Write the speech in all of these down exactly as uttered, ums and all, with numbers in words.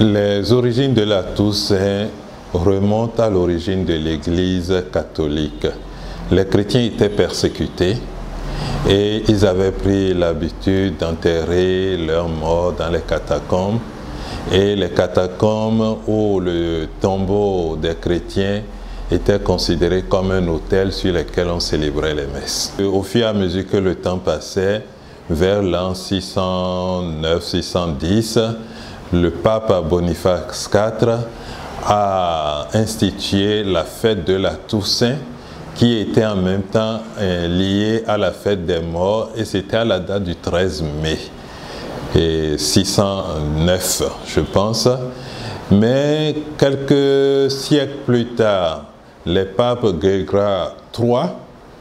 Les origines de la Toussaint remontent à l'origine de l'Église catholique. Les chrétiens étaient persécutés et ils avaient pris l'habitude d'enterrer leurs morts dans les catacombes. Et les catacombes ou le tombeau des chrétiens était considéré comme un autel sur lequel on célébrait les messes. Et au fur et à mesure que le temps passait, vers l'an six cent neuf six cent dix, le pape Boniface quatre a institué la fête de la Toussaint, qui était en même temps euh, liée à la fête des morts, et c'était à la date du treize mai et six cent neuf, je pense. Mais quelques siècles plus tard, les papes Grégoire trois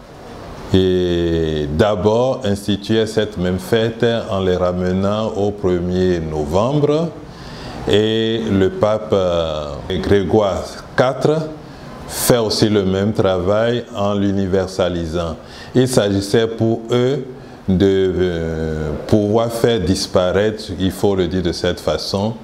et d'abord instituaient cette même fête en les ramenant au premier novembre, et le pape Grégoire quatre fait aussi le même travail en l'universalisant. Il s'agissait pour eux de euh, pouvoir faire disparaître, il faut le dire de cette façon,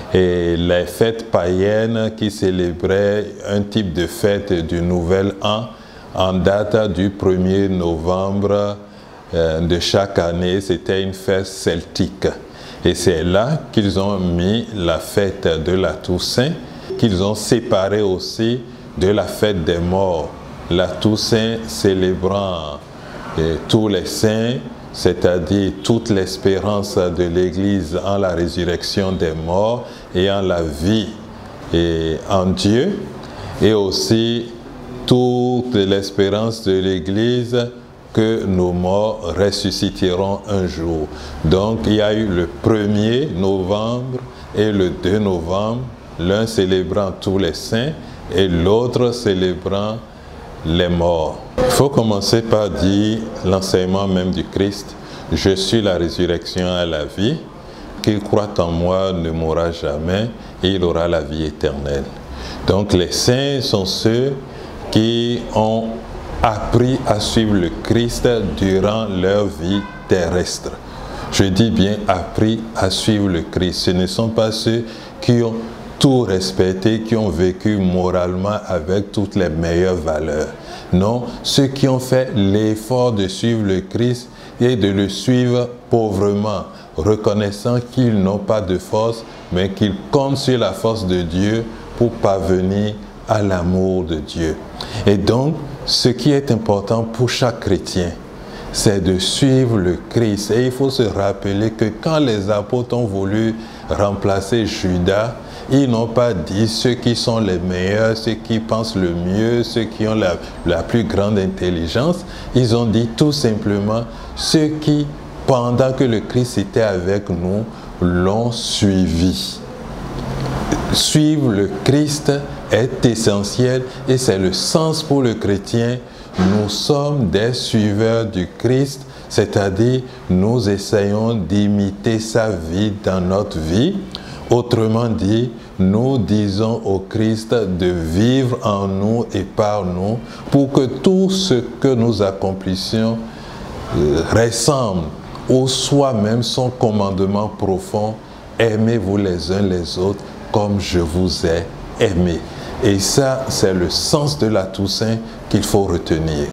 et les fêtes païennes qui célébraient un type de fête du Nouvel An en date du premier novembre euh, de chaque année. C'était une fête celtique. Et c'est là qu'ils ont mis la fête de la Toussaint, qu'ils ont séparé aussi de la fête des morts. La Toussaint célébrant euh, tous les saints, c'est-à-dire toute l'espérance de l'Église en la résurrection des morts et en la vie et en Dieu, et aussi toute l'espérance de l'Église que nos morts ressusciteront un jour. Donc il y a eu le premier novembre et le deux novembre, l'un célébrant tous les saints et l'autre célébrant les morts. Il faut commencer par dire l'enseignement même du Christ: je suis la résurrection et la vie, qu'il croit en moi ne mourra jamais et il aura la vie éternelle. Donc les saints sont ceux qui ont appris à suivre le Christ durant leur vie terrestre. Je dis bien appris à suivre le Christ. Ce ne sont pas ceux qui ont tout respecté, qui ont vécu moralement avec toutes les meilleures valeurs. Non, ceux qui ont fait l'effort de suivre le Christ et de le suivre pauvrement, reconnaissant qu'ils n'ont pas de force, mais qu'ils comptent sur la force de Dieu pour parvenir à l'amour de Dieu. Et donc, ce qui est important pour chaque chrétien, c'est de suivre le Christ. Et il faut se rappeler que quand les apôtres ont voulu remplacer Judas, ils n'ont pas dit ceux qui sont les meilleurs, ceux qui pensent le mieux, ceux qui ont la, la plus grande intelligence. Ils ont dit tout simplement ceux qui, pendant que le Christ était avec nous, l'ont suivi. Suivre le Christ est essentiel et c'est le sens pour le chrétien. Nous sommes des suiveurs du Christ, c'est-à-dire nous essayons d'imiter sa vie dans notre vie. Autrement dit, nous disons au Christ de vivre en nous et par nous pour que tout ce que nous accomplissions euh, ressemble ou soit même son commandement profond: aimez-vous les uns les autres comme je vous ai aimé. Et ça, c'est le sens de la Toussaint qu'il faut retenir.